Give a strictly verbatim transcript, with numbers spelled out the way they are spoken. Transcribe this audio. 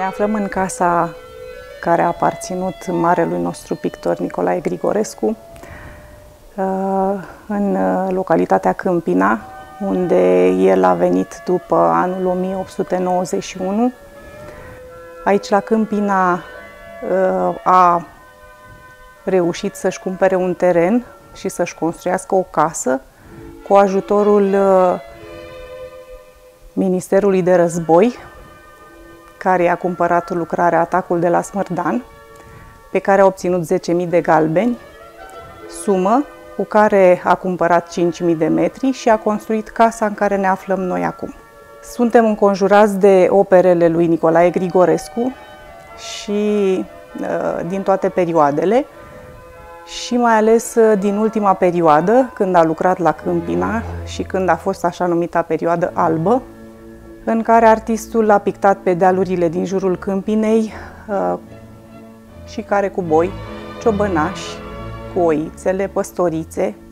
aflăm în casa care a aparținut marelui nostru pictor Nicolae Grigorescu, în localitatea Câmpina, unde el a venit după anul o mie opt sute nouăzeci și unu. Aici, la Câmpina, a reușit să-și cumpere un teren și să-și construiască o casă cu ajutorul Ministerului de Război, care i-a cumpărat lucrarea Atacul de la Smărdan, pe care a obținut zece mii de galbeni, sumă cu care a cumpărat cinci mii de metri și a construit casa în care ne aflăm noi acum. Suntem înconjurați de operele lui Nicolae Grigorescu și din toate perioadele și mai ales din ultima perioadă, când a lucrat la Câmpina și când a fost așa numita perioadă albă, în care artistul a pictat pe dealurile din jurul Câmpinei și care cu boi, ciobănași, cu oițele, păstorițe,